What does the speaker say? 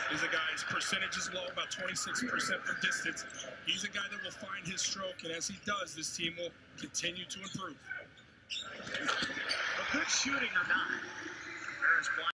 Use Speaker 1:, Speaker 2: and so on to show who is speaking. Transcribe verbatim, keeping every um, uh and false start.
Speaker 1: He's a guy, his percentage is low, about twenty-six percent from distance. He's a guy that will find his stroke, and as he does, this team will continue to improve.
Speaker 2: A good shooting or not. There's